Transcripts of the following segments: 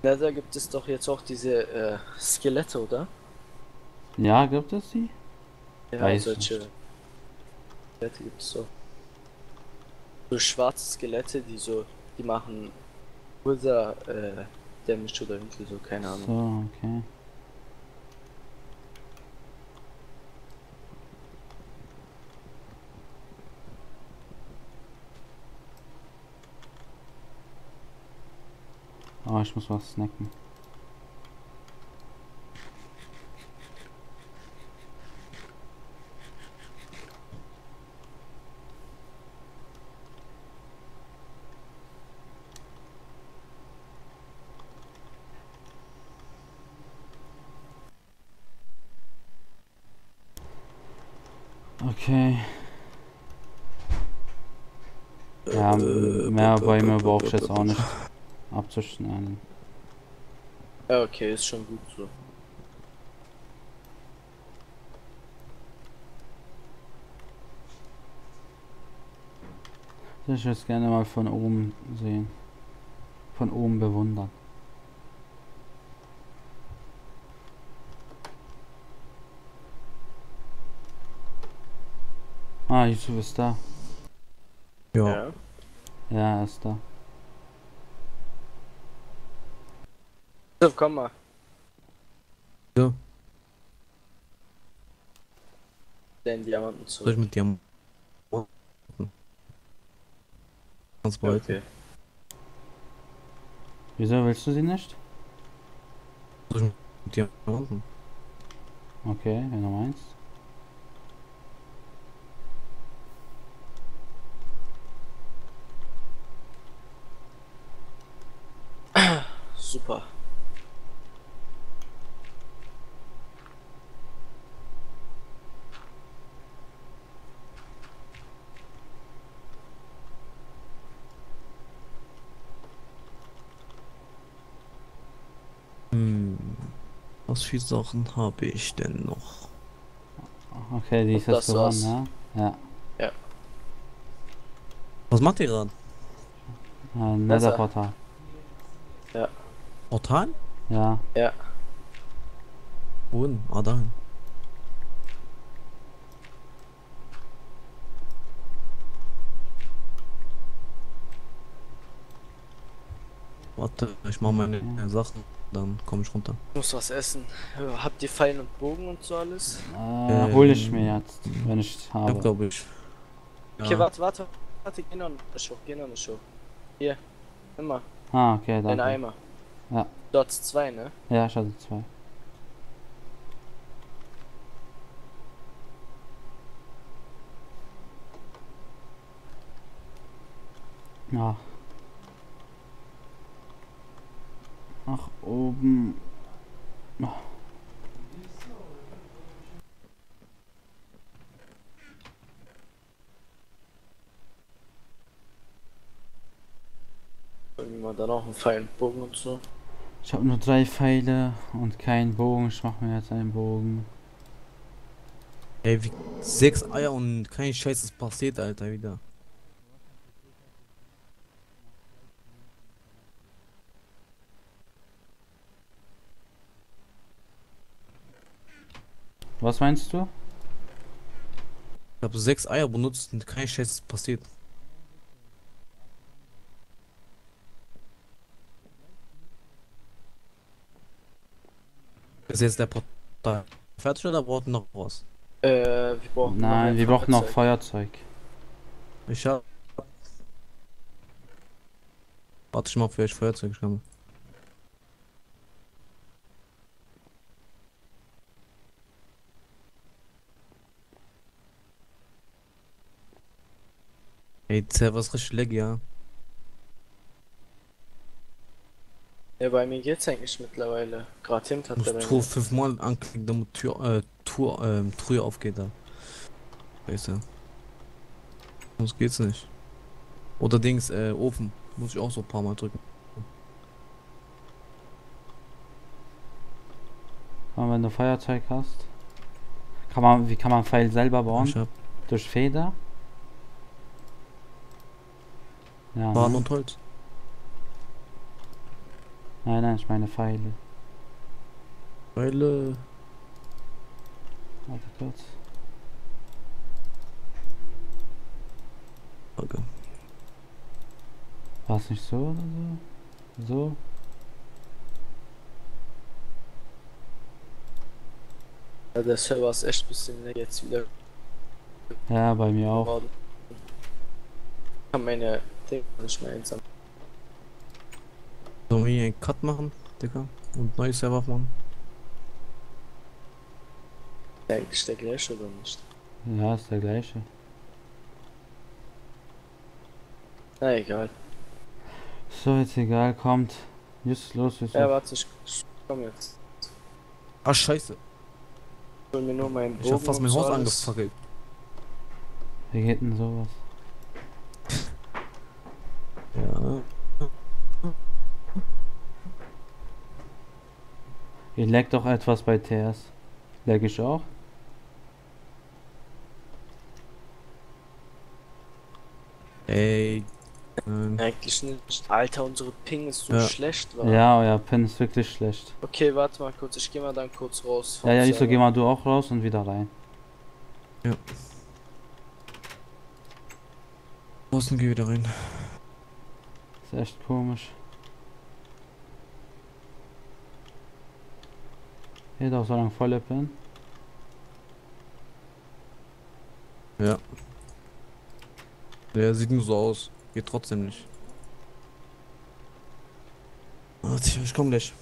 Na, da gibt es doch jetzt auch diese Skelette, oder? Ja, gibt es die? Ja, Weiß ich nicht. solche Skelette gibt es so. So schwarze Skelette, die machen Ursa Damage oder irgendwie so, keine Ahnung. So, okay. Oh, ich muss was snacken. Okay. Ja, mehr Bäume brauche ich jetzt auch nicht abzuschneiden. Ja, okay, ist schon gut so. Ich würde es gerne mal von oben sehen. Von oben bewundern. Ah, Yusuf ist da. Ja. Ja. Ja, er ist da. So, komm mal. Ja. Den Diamanten Soll ich zurück. mit dir ganz Ja, weiter? okay. Wieso willst du sie nicht? Soll ich mit dir machen? Okay, wenn du meinst. Super. Hm, was für Sachen habe ich denn noch? Okay, die Und ist jetzt das gewonnen, war's. ja? Ja. Ja. Was macht ihr gerade? Messer. Netherportal. Ja. Portal? Ja. Ja. Wohin? Ah, dahin. Warte, ich mache meine Okay. Sachen, dann komme ich runter. Ich muss was essen. Habt ihr Pfeil und Bogen und so alles? Hol ich mir jetzt, wenn ich Ich hab, habe. glaube ich. Okay, Ja. warte, geh noch eine Show, geh noch eine Show. Hier, nimm mal, Ah, okay, ein danke. Eimer. Ja. Dort zwei, ne? Ja, ich hatte zwei. Ja. Nach oben. Irgendwie mal da noch einen Pfeil und Bogen und so. Ich habe nur 3 Pfeile und keinen Bogen. Ich mache mir jetzt einen Bogen. Ey, wie 6 Eier und kein Scheiß ist passiert, Alter, wieder. Was meinst du? Ich habe 6 Eier benutzt und kein Scheiß ist passiert. Ist jetzt der Portal fertig oder braucht ihr noch was? Wir brauchen noch Nein, ein wir brauchen noch Feuerzeug. Feuerzeug. Ich hab. Warte ich mal, ob ich Feuerzeug habe. Ey, der Server ist richtig lag, ja. Ja, bei mir geht's eigentlich mittlerweile. Gerade Tim Ich hat der muss bei Tor mir. 5-mal anklicken, damit Tür aufgeht da. Weißt du? Sonst geht's nicht. Oder Dings, Ofen. Muss ich auch so ein paar Mal drücken. Und wenn du Feuerzeug hast, wie kann man Pfeil selber Ja, bauen? ich hab Durch Feder? Ja, Faden ne? und Holz. Nein, ich meine Pfeile. Weil, Warte kurz. okay. War es nicht so oder so? So? Ja, der Server ist echt ein bisschen jetzt wieder Ja, bei mir auch. geworden. Ich kann meine Dinge nicht mehr einsam. Sollen wir hier einen Cut machen, Digga? Und neues Server machen? Eigentlich der gleiche oder nicht? Ja, ist der gleiche. Na egal. So, jetzt egal, kommt. Just los, Yusuf. Ja, warte, ich komm jetzt. Ah, scheiße. Ich hol mir nur meinen Ich hab Bogen fast und mein so Haus alles. angefackelt. Wie geht denn sowas? Ja. Ihr leckt doch etwas bei TS. Leck ich auch? Ey. Eigentlich nicht. Alter, unsere Ping ist so Ja. schlecht, war. Ja, euer Pin ist wirklich schlecht. Okay, warte mal kurz, ich geh mal dann kurz raus vom Ja, Yusuf, Server. geh mal du auch raus und wieder rein. Außen geh wieder rein. Ist echt komisch. Hier doch so lange volle Pin. Ja. Der sieht nur so aus. Geht trotzdem nicht. Warte, ich komm gleich.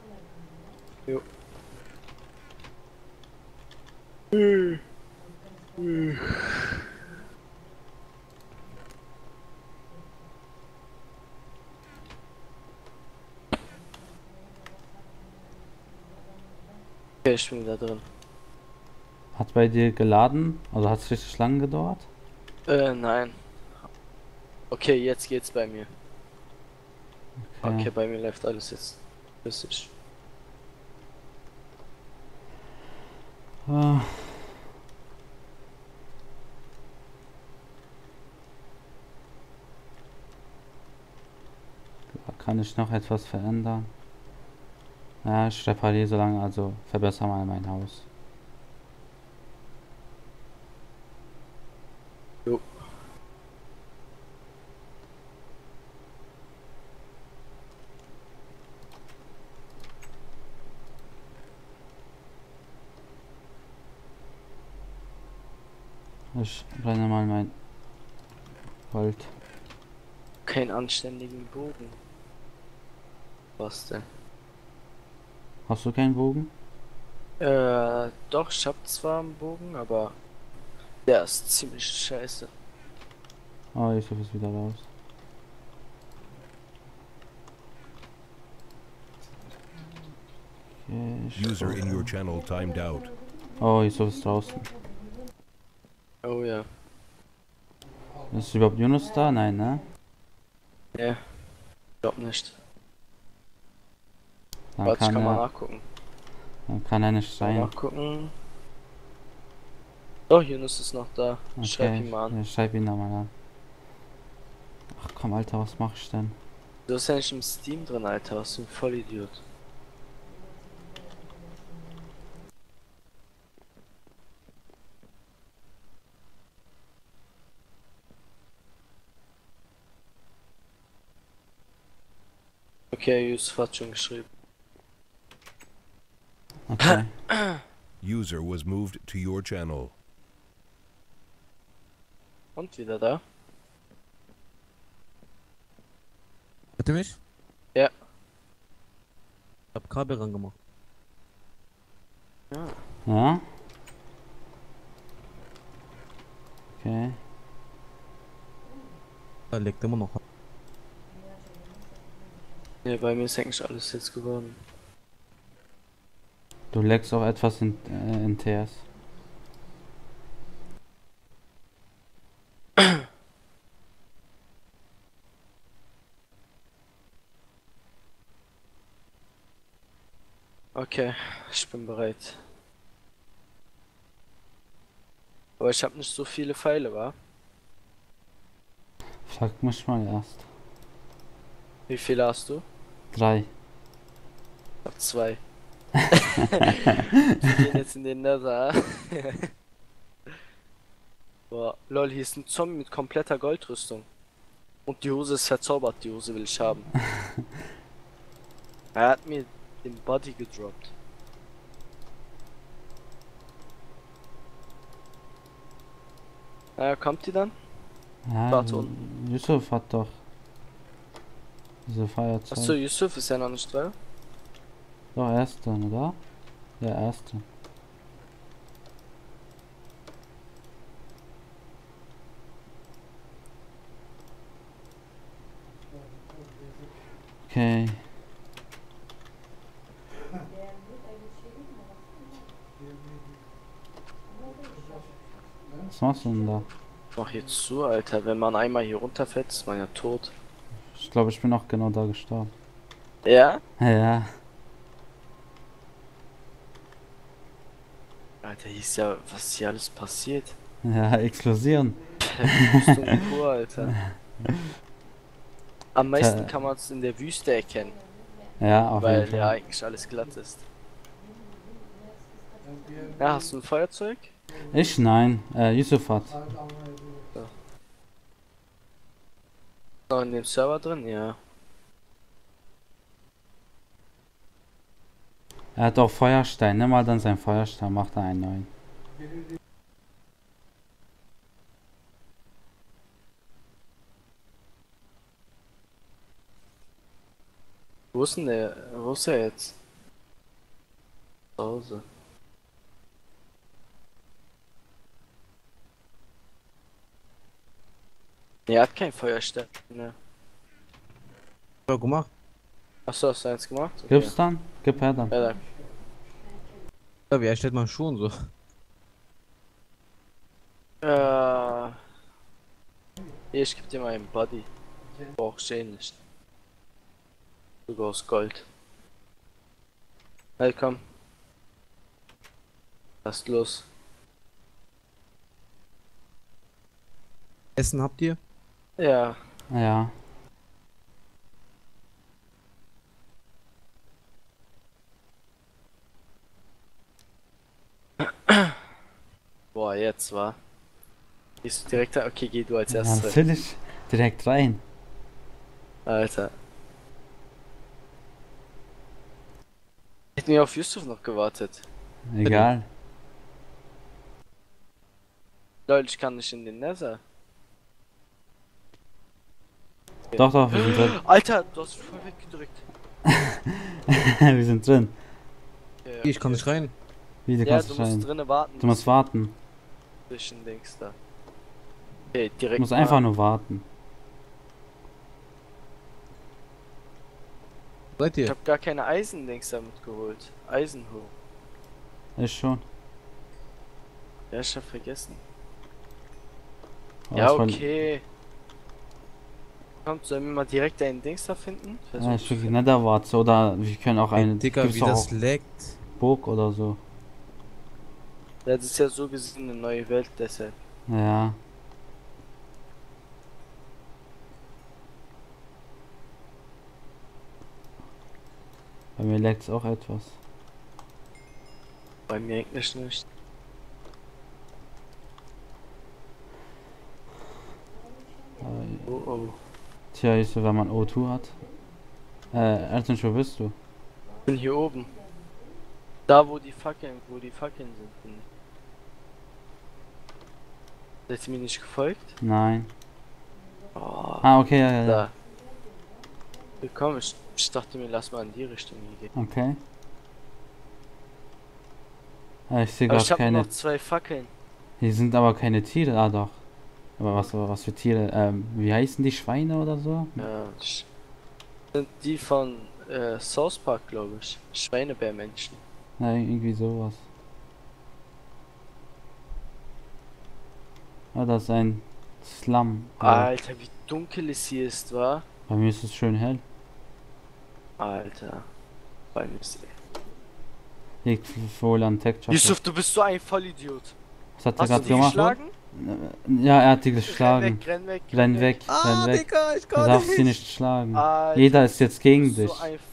Okay, ich bin wieder drin. Hat bei dir geladen? Also hat es richtig lang gedauert? Nein. Okay, jetzt geht's bei mir. Okay, Okay. bei mir läuft alles jetzt. Flüssig. Ah. Da kann ich noch etwas verändern. Ja, ich repariere so lange, also verbessere mal mein Haus. Jo. Ich brenne mal mein Gold. Keinen anständigen Bogen. Was denn? Hast du keinen Bogen? Doch, ich hab zwar einen Bogen, aber der ist ziemlich scheiße. Oh, Yusuf ist wieder raus. Okay, User in your channel timed out. oh, Yusuf ist draußen. Oh ja. Ist überhaupt Yunus da? Nein, ne? Nee, glaub nicht. Dann Warte, ich kann kann mal er, nachgucken. dann kann er nicht Mal rein. nachgucken. Doch, Yunus ist noch da. Schreib ihn mal an. Ja, schreib ihn da mal an. Ach komm, Alter, was mach ich denn? Du bist ja nicht im Steam drin, Alter. Was für ein Vollidiot. Okay, Yusuf hat schon geschrieben. Okay. User was moved to your channel. Und wieder da? Hört ihr mich? Ja. Ich hab Kabel rangemacht. Ja. Ja? Okay. Da liegt immer noch. Nee, bei mir ist eigentlich alles jetzt geworden. Du leckst auch etwas in TS. Okay, ich bin bereit. Aber ich habe nicht so viele Pfeile, wa? Frag mich mal erst. Wie viele hast du? 3. Ich hab 2. Wir gehen jetzt in den Nether. Boah, lol, hier ist ein Zombie mit kompletter Goldrüstung. Und die Hose ist verzaubert, die Hose will ich haben. Er hat mir den Body gedroppt. Naja, kommt die dann? Ja, Warte unten. Yusuf hat doch diese Feuerzeug. Achso, Yusuf ist ja noch nicht drin. Doch, erste, oder? Der erste. Okay. Was machst du denn da? Mach jetzt zu, Alter. Wenn man einmal hier runterfällt, ist man ja tot. Ich glaube, ich bin auch genau da gestorben. Ja? Ja. Alter, hier ist ja, was hier alles passiert. Ja, explodieren. Rüstung pur, Alter. Am meisten kann man es in der Wüste erkennen, Ja, auf weil jeden ja Fall. eigentlich alles glatt ist. Ja, hast du ein Feuerzeug? Ich nein, Yusuf hat. Noch in dem Server drin? Ja. Er hat auch Feuerstein. Nimm mal dann seinen Feuerstein, macht da einen neuen. Wo ist denn der? Wo ist er jetzt? Zu Hause. Er hat kein Feuerstein. Ne. Ja, gemacht. Achso, hast du eins gemacht? Okay. Gib's dann? Gib her dann. Ja, danke. Ja, wie erstellt man schon so? Ich geb dir mal einen Body. Brauchst du eh nicht. Sogar aus Gold. Hey, komm. Lass los. Essen habt ihr? Ja. Ja. Boah, jetzt war. Gehst du direkt da? Okay, geh du als Ja, erstes. natürlich. Direkt rein. Alter. Hätten wir auf Yusuf noch gewartet. Egal. Leute, ich kann nicht in den Nether. Doch, doch, wir sind drin. Alter, du hast voll weggedrückt. Wir sind drin. Ja, Ich kann nicht rein. Wie, du Ja, kannst du nicht musst rein. drinnen warten. Du musst warten. Zwischen Dings da. Okay, direkt. Du musst mal- einfach nur warten. Seid Ich ihr? hab gar keine Eisendings damit geholt. Eisenhoch. Ist schon. Ja, ich hab vergessen. Aber Ja, es war- okay. Kommt, sollen wir mal direkt einen Dings da finden? Ja, ich will Netherwarze oder wir können auch eine. Dicker, gibt's wie doch das auch leckt. Burg oder so. Ja, das ist ja so gesehen eine neue Welt, deshalb. Ja. Bei mir leckt es auch etwas. Bei mir eigentlich nicht. Aber, Oh oh. tja, ist so, wenn man O2 hat. Ernstlich, wo bist du? Ich bin hier oben. Da wo die Fackeln sind. Seid ihr mir nicht gefolgt? Nein. Oh, Ah, okay, ja, ja, ja. da. Willkommen, ich dachte mir, lass mal in die Richtung gehen. Okay. Ich sehe Aber gerade ich habe keine. noch 2 Fackeln. Hier sind aber keine Tiere. Ah, doch. Aber was für Tiere? Wie heißen die Schweine oder so? Ja, sind die von South Park, glaube ich. Schweinebärmenschen. Ja, irgendwie sowas. Ah, das ist ein Slum. Alter, wie dunkel es hier ist, wa? Bei mir ist es schön hell. Alter. Bei mir ist Liegt wohl an Texture. Yusuf, du bist so ein Vollidiot. Was hat er Hast du gerade die gemacht? geschlagen? Ja, er hat die geschlagen. Renn weg, Renn weg, Ah, renn weg. Dicker, ich Du kann darfst sie nicht. nicht schlagen. Alter, Jeder ist jetzt du gegen bist dich. so ein